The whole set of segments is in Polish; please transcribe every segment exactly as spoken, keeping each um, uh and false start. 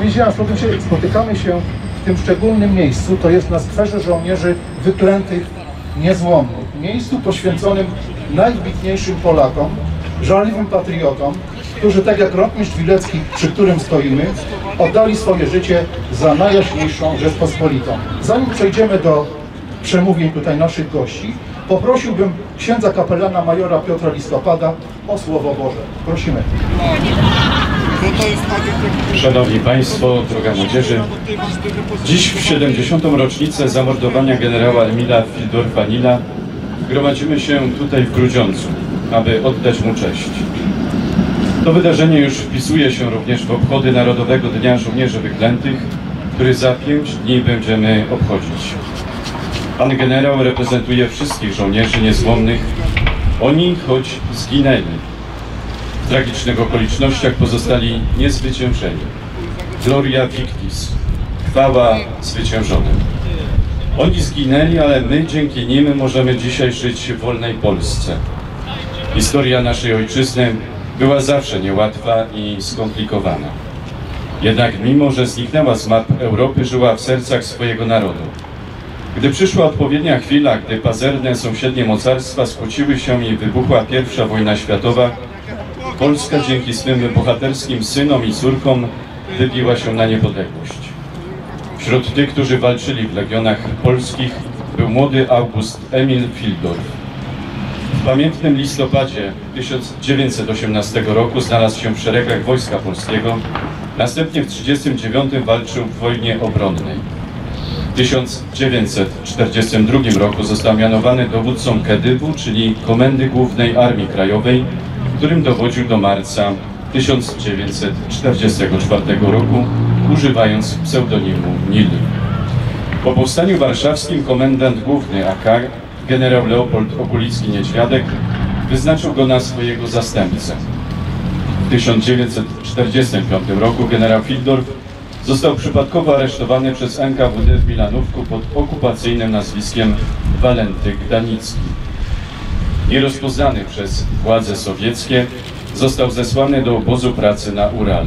powiedziałem, spotykamy się w tym szczególnym miejscu, to jest na skwerze żołnierzy wyklętych niezłomnych. Miejscu poświęconym najwybitniejszym Polakom, żarliwym patriotom, którzy tak jak rotmistrz Wilecki, przy którym stoimy, oddali swoje życie za najjaśniejszą Rzeczpospolitą. Zanim przejdziemy do przemówień tutaj naszych gości, poprosiłbym księdza kapelana majora Piotra Listopada o Słowo Boże. Prosimy. Szanowni Państwo, droga młodzieży, dziś w siedemdziesiątą rocznicę zamordowania generała Emila Fildorfa-Nila gromadzimy się tutaj w Grudziądzu, aby oddać mu cześć. To wydarzenie już wpisuje się również w obchody Narodowego Dnia Żołnierzy Wyklętych, który za pięć dni będziemy obchodzić. Pan generał reprezentuje wszystkich żołnierzy niezłomnych. Oni, choć zginęli, w tragicznych okolicznościach pozostali niezwyciężeni. Gloria victis, chwała zwyciężonym. Oni zginęli, ale my dzięki nim możemy dzisiaj żyć w wolnej Polsce. Historia naszej ojczyzny była zawsze niełatwa i skomplikowana. Jednak mimo, że zniknęła z map Europy, żyła w sercach swojego narodu. Gdy przyszła odpowiednia chwila, gdy pazerne sąsiednie mocarstwa skłóciły się i wybuchła pierwsza wojna światowa, Polska dzięki swym bohaterskim synom i córkom wybiła się na niepodległość. Wśród tych, którzy walczyli w legionach polskich, był młody August Emil Fildorf. W pamiętnym listopadzie tysiąc dziewięćset osiemnastego roku znalazł się w szeregach Wojska Polskiego, następnie w tysiąc dziewięćset trzydziestym dziewiątym walczył w wojnie obronnej. W tysiąc dziewięćset czterdziestym drugim roku został mianowany dowódcą Kedywu, czyli Komendy Głównej Armii Krajowej, którym dowodził do marca tysiąc dziewięćset czterdziestego czwartego roku, używając pseudonimu Nil. Po powstaniu warszawskim komendant główny A K, generał Leopold Okulicki-Niedźwiadek, wyznaczył go na swojego zastępcę. W tysiąc dziewięćset czterdziestym piątym roku generał Fildorf został przypadkowo aresztowany przez N K W D w Milanówku pod okupacyjnym nazwiskiem Walenty Gdanicki. Nierozpoznany przez władze sowieckie, został zesłany do obozu pracy na Uralu.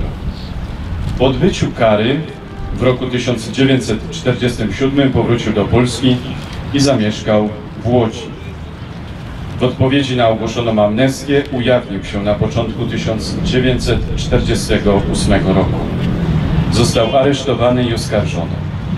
Po odbyciu kary w roku tysiąc dziewięćset czterdziestym siódmym powrócił do Polski i zamieszkał w Łodzi. W odpowiedzi na ogłoszoną amnestię ujawnił się na początku tysiąc dziewięćset czterdziestego ósmego roku. Został aresztowany i oskarżony.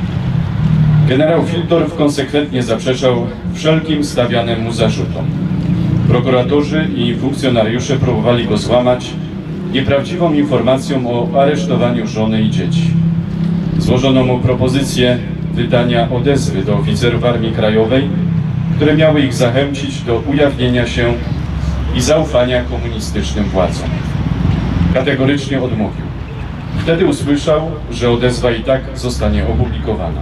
Generał Fildorf konsekwentnie zaprzeczał wszelkim stawianym mu zarzutom. Prokuratorzy i funkcjonariusze próbowali go złamać nieprawdziwą informacją o aresztowaniu żony i dzieci. Złożono mu propozycję wydania odezwy do oficerów Armii Krajowej, które miały ich zachęcić do ujawnienia się i zaufania komunistycznym władzom. Kategorycznie odmówił. Wtedy usłyszał, że odezwa i tak zostanie opublikowana.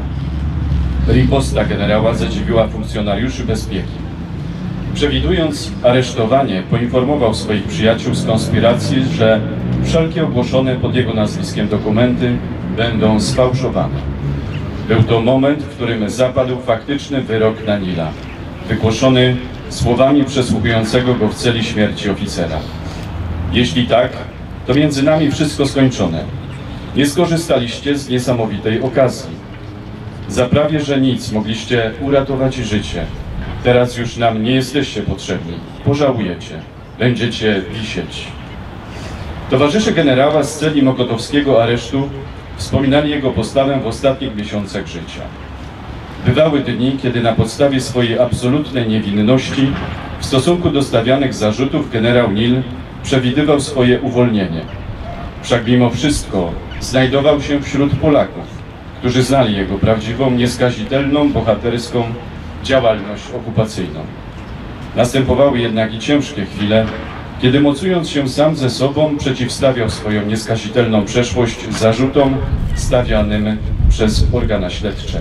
Riposta generała zadziwiła funkcjonariuszy bezpieki. Przewidując aresztowanie, poinformował swoich przyjaciół z konspiracji, że wszelkie ogłoszone pod jego nazwiskiem dokumenty będą sfałszowane. Był to moment, w którym zapadł faktyczny wyrok na Nila, wygłoszony słowami przesłuchującego go w celi śmierci oficera. Jeśli tak, to między nami wszystko skończone. Nie skorzystaliście z niesamowitej okazji. Za prawie że nic mogliście uratować życie. Teraz już nam nie jesteście potrzebni. Pożałujecie. Będziecie wisieć. Towarzysze generała z celi mokotowskiego aresztu wspominali jego postawę w ostatnich miesiącach życia. Bywały dni, kiedy na podstawie swojej absolutnej niewinności w stosunku do stawianych zarzutów generał Nil przewidywał swoje uwolnienie. Wszak mimo wszystko znajdował się wśród Polaków, którzy znali jego prawdziwą, nieskazitelną, bohaterską działalność okupacyjną. Następowały jednak i ciężkie chwile, kiedy mocując się sam ze sobą przeciwstawiał swoją nieskazitelną przeszłość zarzutom stawianym przez organa śledcze.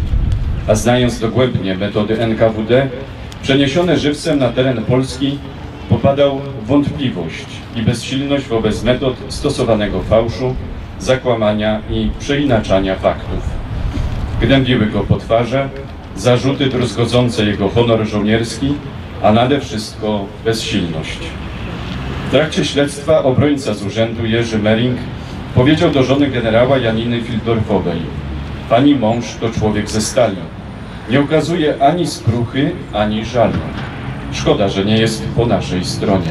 A znając dogłębnie metody N K W D, przeniesione żywcem na teren Polski, popadał w wątpliwość i bezsilność wobec metod stosowanego fałszu, zakłamania i przeinaczania faktów. Gnębiły go potwarze, zarzuty druzgodzące jego honor żołnierski, a nade wszystko bezsilność. W trakcie śledztwa obrońca z urzędu Jerzy Mering Powiedział do żony generała Janiny Fildorfowej: pani mąż to człowiek ze stali. Nie okazuje ani skruchy, ani żalu. Szkoda, że nie jest po naszej stronie.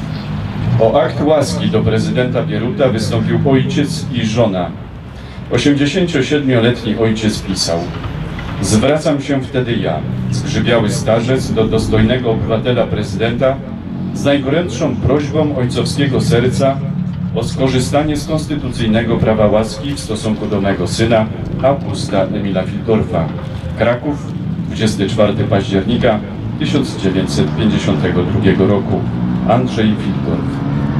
O akt łaski do prezydenta Bieruta wystąpił ojciec i żona. osiemdziesięciosiedmioletni ojciec pisał: zwracam się wtedy ja, zgrzybiały starzec, do dostojnego obywatela prezydenta z najgorętszą prośbą ojcowskiego serca o skorzystanie z konstytucyjnego prawa łaski w stosunku do mego syna Augusta Emila Fildorfa. Kraków, dwudziestego czwartego października tysiąc dziewięćset pięćdziesiątego drugiego roku. Andrzej Fildorf.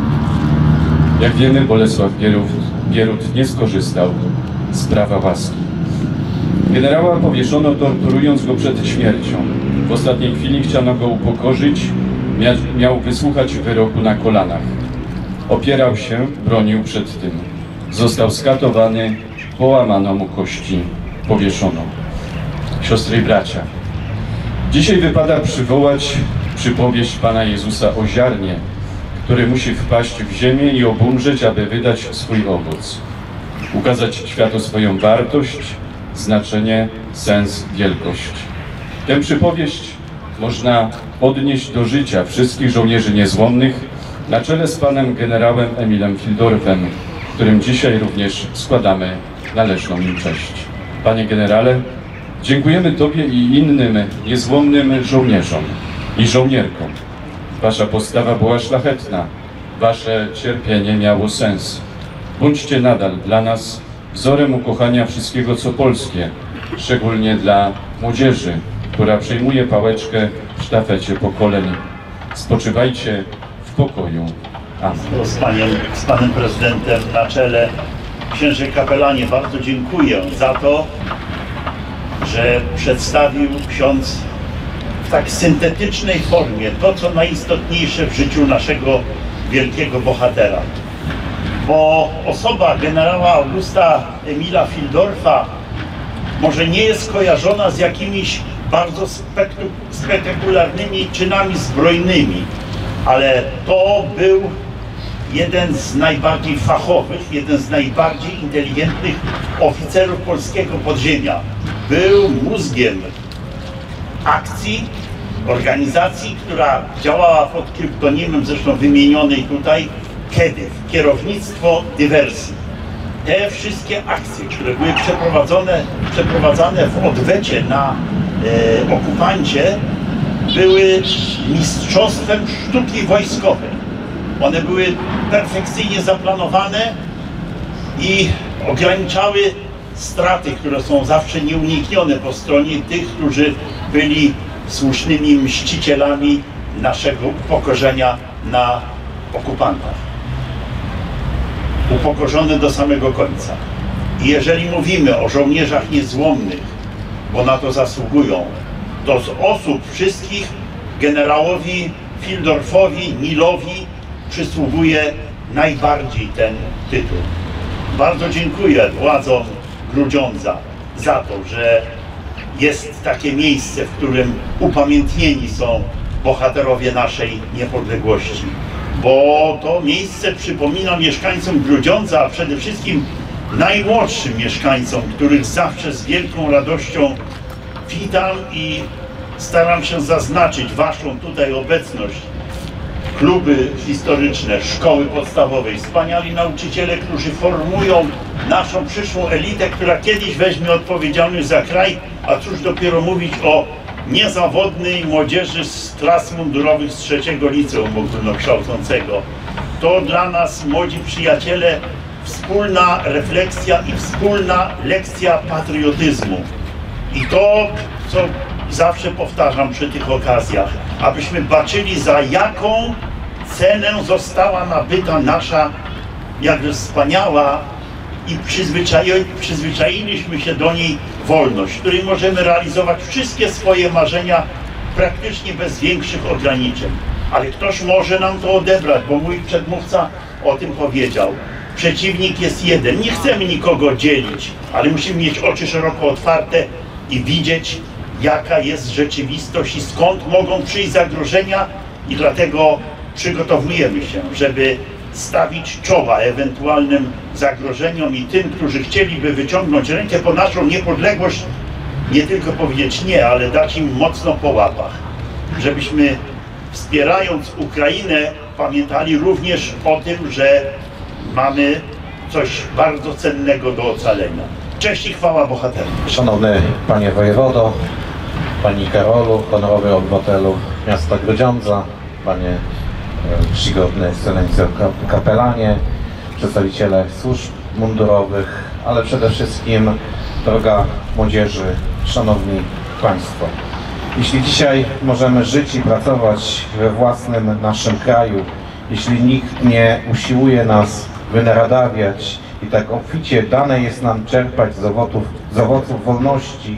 Jak wiemy, Bolesław Bierut, Bierut nie skorzystał z prawa łaski. Generała powieszono, torturując go przed śmiercią. W ostatniej chwili chciano go upokorzyć, mia miał wysłuchać wyroku na kolanach. Opierał się, bronił przed tym. Został skatowany, połamano mu kości, powieszono. Siostry i bracia, dzisiaj wypada przywołać przypowieść Pana Jezusa o ziarnie, który musi wpaść w ziemię i obumrzeć, aby wydać swój owoc. Ukazać światu swoją wartość, znaczenie, sens, wielkość. Tę przypowieść można odnieść do życia wszystkich żołnierzy niezłomnych na czele z panem generałem Emilem Fildorfem, którym dzisiaj również składamy należną im cześć. Panie generale, dziękujemy Tobie i innym niezłomnym żołnierzom i żołnierkom. Wasza postawa była szlachetna, Wasze cierpienie miało sens. Bądźcie nadal dla nas wzorem ukochania wszystkiego, co polskie, szczególnie dla młodzieży, która przejmuje pałeczkę w sztafecie pokoleń. Spoczywajcie w pokoju. Amen. Z, paniem, z panem prezydentem na czele. Księże kapelanie, bardzo dziękuję za to, że przedstawił ksiądz w tak syntetycznej formie to, co najistotniejsze w życiu naszego wielkiego bohatera. Bo osoba generała Augusta Emila Fildorfa może nie jest kojarzona z jakimiś bardzo spektakularnymi czynami zbrojnymi, ale to był jeden z najbardziej fachowych, jeden z najbardziej inteligentnych oficerów polskiego podziemia. Był mózgiem akcji, organizacji, która działała pod kryptonimem, zresztą wymienionej tutaj, KEDYW, Kierownictwo Dywersji. Te wszystkie akcje, które były przeprowadzone, przeprowadzane w odwecie na e, okupancie, były mistrzostwem sztuki wojskowej. One były perfekcyjnie zaplanowane i ograniczały straty, które są zawsze nieuniknione po stronie tych, którzy byli słusznymi mścicielami naszego upokorzenia na okupantach. Upokorzone do samego końca. I jeżeli mówimy o żołnierzach niezłomnych, bo na to zasługują, to z osób wszystkich generałowi Fildorfowi, Milowi przysługuje najbardziej ten tytuł. Bardzo dziękuję władzom Grudziądza za to, że jest takie miejsce, w którym upamiętnieni są bohaterowie naszej niepodległości. Bo to miejsce przypomina mieszkańcom Grudziądza, a przede wszystkim najmłodszym mieszkańcom, których zawsze z wielką radością witam i staram się zaznaczyć waszą tutaj obecność. Kluby historyczne, szkoły podstawowe, wspaniali nauczyciele, którzy formują naszą przyszłą elitę, która kiedyś weźmie odpowiedzialność za kraj, a cóż dopiero mówić o niezawodnej młodzieży z klas mundurowych z trzeciego liceum ogólnokształcącego. To dla nas, młodzi przyjaciele, wspólna refleksja i wspólna lekcja patriotyzmu. I to, co zawsze powtarzam przy tych okazjach, abyśmy baczyli, za jaką cenę została nabyta nasza jakże wspaniała i przyzwyczai, przyzwyczailiśmy się do niej wolność, w której możemy realizować wszystkie swoje marzenia praktycznie bez większych ograniczeń. Ale ktoś może nam to odebrać, bo mój przedmówca o tym powiedział. Przeciwnik jest jeden. Nie chcemy nikogo dzielić, ale musimy mieć oczy szeroko otwarte i widzieć, jaka jest rzeczywistość i skąd mogą przyjść zagrożenia, i dlatego przygotowujemy się, żeby stawić czoła ewentualnym zagrożeniom i tym, którzy chcieliby wyciągnąć rękę po naszą niepodległość, nie tylko powiedzieć nie, ale dać im mocno po łapach. Żebyśmy, wspierając Ukrainę, pamiętali również o tym, że mamy coś bardzo cennego do ocalenia. Cześć i chwała bohaterom. Szanowny Panie Wojewodo, Pani Karolu, honorowy obywatelu miasta Grudziądza, Panie czcigodny Ekscelencjo kapelanie, przedstawiciele służb mundurowych, ale przede wszystkim droga młodzieży, szanowni Państwo. Jeśli dzisiaj możemy żyć i pracować we własnym naszym kraju, jeśli nikt nie usiłuje nas wynaradawiać i tak obficie dane jest nam czerpać z owoców, z owoców wolności,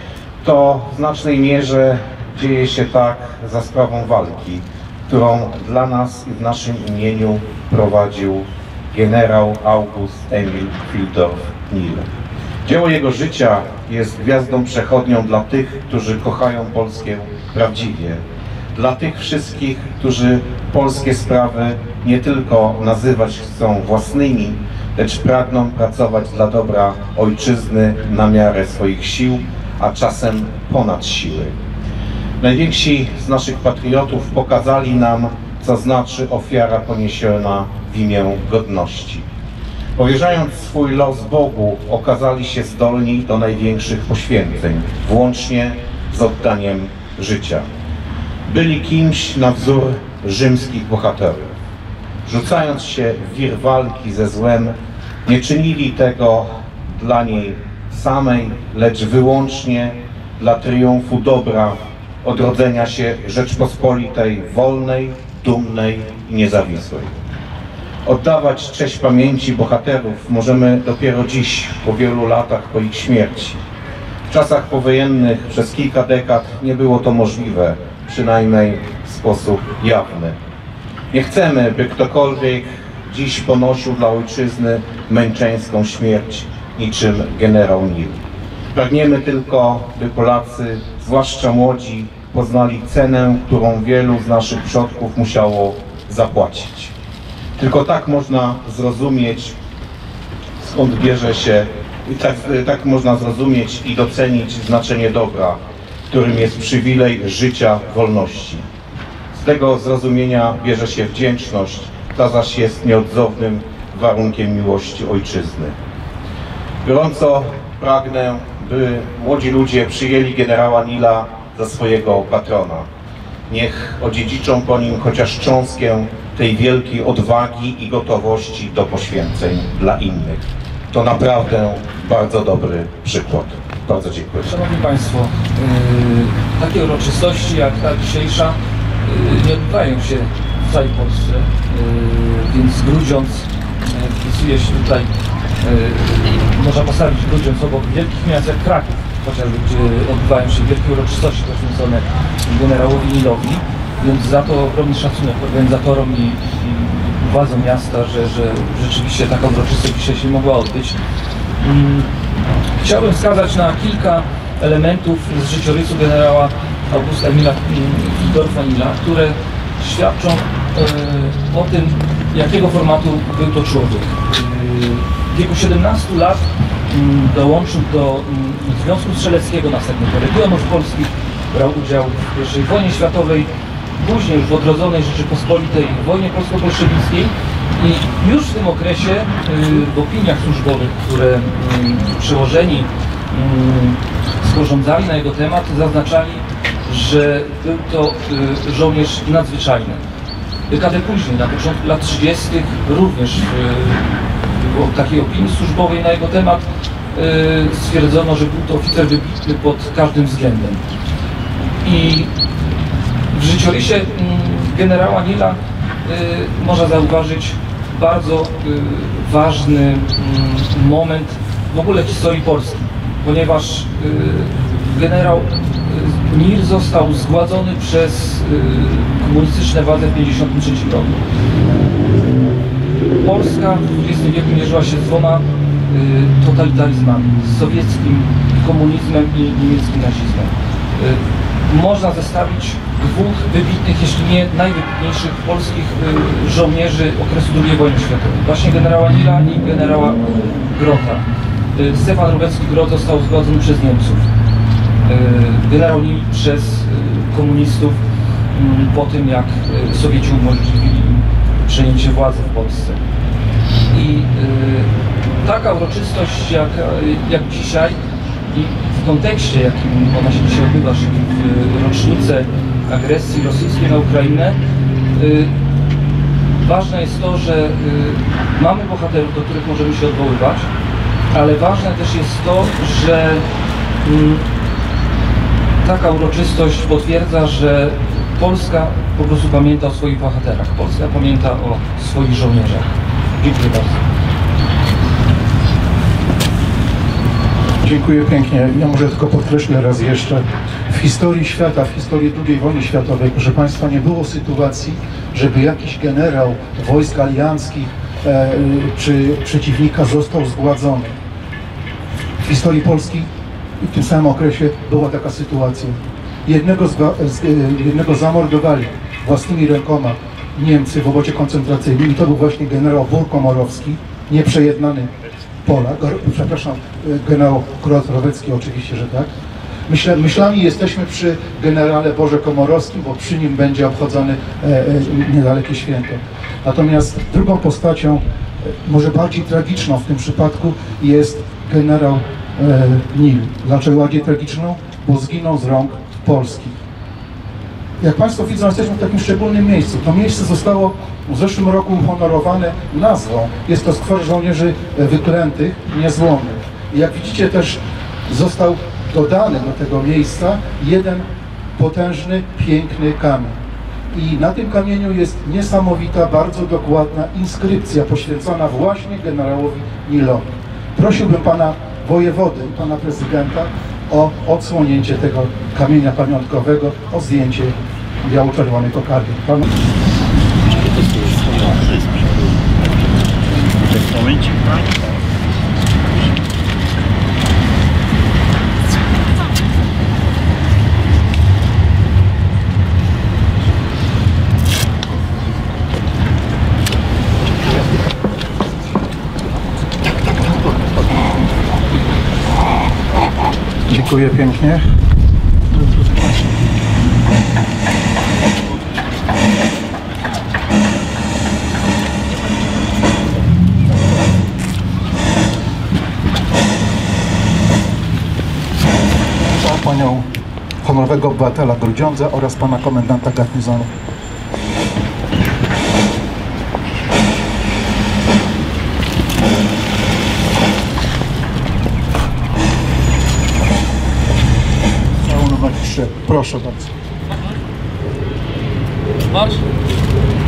to w znacznej mierze dzieje się tak za sprawą walki, którą dla nas i w naszym imieniu prowadził generał August Emil Fildorff-Nil. Dzieło jego życia jest gwiazdą przechodnią dla tych, którzy kochają Polskę prawdziwie, dla tych wszystkich, którzy polskie sprawy nie tylko nazywać chcą własnymi, lecz pragną pracować dla dobra ojczyzny na miarę swoich sił, a czasem ponad siły. Najwięksi z naszych patriotów pokazali nam, co znaczy ofiara poniesiona w imię godności. Powierzając swój los Bogu, okazali się zdolni do największych poświęceń, włącznie z oddaniem życia. Byli kimś na wzór rzymskich bohaterów. Rzucając się w wir walki ze złem, nie czynili tego dla niej samej, lecz wyłącznie dla triumfu dobra, odrodzenia się Rzeczpospolitej wolnej, dumnej i niezawisłej. Oddawać cześć pamięci bohaterów możemy dopiero dziś, po wielu latach po ich śmierci. W czasach powojennych przez kilka dekad nie było to możliwe, przynajmniej w sposób jawny. Nie chcemy, by ktokolwiek dziś ponosił dla ojczyzny męczeńską śmierć niczym generał Nil. Pragniemy tylko, by Polacy, zwłaszcza młodzi, poznali cenę, którą wielu z naszych przodków musiało zapłacić. Tylko tak można zrozumieć, skąd bierze się, tak, tak można zrozumieć i docenić znaczenie dobra, którym jest przywilej życia wolności. Z tego zrozumienia bierze się wdzięczność, ta zaś jest nieodzownym warunkiem miłości ojczyzny. Gorąco pragnę, by młodzi ludzie przyjęli generała Nila za swojego patrona. Niech odziedziczą po nim chociaż cząstkę tej wielkiej odwagi i gotowości do poświęceń dla innych. To naprawdę bardzo dobry przykład. Bardzo dziękuję. Szanowni Państwo, yy, takie uroczystości jak ta dzisiejsza yy, nie odbywają się w całej Polsce, yy, więc Grudziądz yy, wpisuje się tutaj, yy, można postawić Grudziądz obok wielkich miast jak Kraków, chociażby gdzie odbywają się wielkie uroczystości poświęcone generałowi Nilowi, więc za to ogromny szacunek organizatorom i, i władzom miasta, że, że rzeczywiście taka uroczystość dzisiaj się mogła odbyć. Hmm. Chciałbym wskazać na kilka elementów z życiorysu generała Augusta Emila Fildorfa-Nila, które świadczą e, o tym, jakiego formatu był to człowiek. E, w wieku siedemnastu lat m, dołączył do m, Związku Strzeleckiego, następnego Legionów Polskich, brał udział w pierwszej wojnie światowej, później już w odrodzonej Rzeczypospolitej wojnie polsko-bolszewickiej. I już w tym okresie w opiniach służbowych, które przełożeni sporządzali na jego temat, zaznaczali, że był to żołnierz nadzwyczajny. Dekadę później, na początku lat trzydziestych, również w takiej opinii służbowej na jego temat stwierdzono, że był to oficer wybitny pod każdym względem. I w życiorysie generała Nila można zauważyć bardzo ważny moment w ogóle historii Polski, ponieważ generał Nil został zgładzony przez komunistyczne władze w tysiąc dziewięćset pięćdziesiątym trzecim roku. Polska w dwudziestym wieku mierzyła się z dwoma totalitaryzmami, z sowieckim komunizmem i niemieckim nazizmem. Można zestawić dwóch wybitnych, jeśli nie najwybitniejszych polskich y, żołnierzy okresu drugiej wojny światowej. Właśnie generała Nila i generała Grota. Y, Stefan Rubecki-Grot został zgładzony przez Niemców. Y, generał Nil przez y, komunistów y, po tym, jak y, Sowieci umożliwili im przejęcie władzy w Polsce. I y, taka uroczystość jak, jak dzisiaj i w kontekście, jakim ona się dzisiaj odbywa, czyli w rocznicę agresji rosyjskiej na Ukrainę, y, ważne jest to, że y, mamy bohaterów, do których możemy się odwoływać, ale ważne też jest to, że y, taka uroczystość potwierdza, że Polska po prostu pamięta o swoich bohaterach. Polska pamięta o swoich żołnierzach. Dziękuję bardzo. Dziękuję pięknie. Ja może tylko podkreślę raz jeszcze. W historii świata, w historii drugiej wojny światowej, proszę Państwa, nie było sytuacji, żeby jakiś generał wojsk alianckich e, czy przeciwnika został zgładzony. W historii Polski w tym samym okresie była taka sytuacja. Jednego, zga, z, jednego zamordowali własnymi rękoma Niemcy w obozie koncentracyjnym i to był właśnie generał Wór Komorowski, nieprzejednany Polak, przepraszam, generał Grot-Rowecki oczywiście, że tak. Myślę, myślami jesteśmy przy generale Boże Komorowskim, bo przy nim będzie obchodzony e, e, niedalekie święto. Natomiast drugą postacią, e, może bardziej tragiczną w tym przypadku, jest generał e, Nil. Dlaczego bardziej tragiczną? Bo zginął z rąk Polski. Jak Państwo widzą, jesteśmy w takim szczególnym miejscu. To miejsce zostało w zeszłym roku uhonorowane nazwą. Jest to skwer żołnierzy wyklętych, niezłomnych. I jak widzicie, też został dodany do tego miejsca jeden potężny, piękny kamień. I na tym kamieniu jest niesamowita, bardzo dokładna inskrypcja poświęcona właśnie generałowi Nilowi. Prosiłbym pana wojewodę i pana prezydenta o odsłonięcie tego kamienia pamiątkowego, o zdjęcie biało-czerwonej kokardy. Pan... Momencik, Dziękuję pięknie. Panią honorowego obywatela Grudziądza oraz pana komendanta garnizonu. Proszę bardzo. Marsz.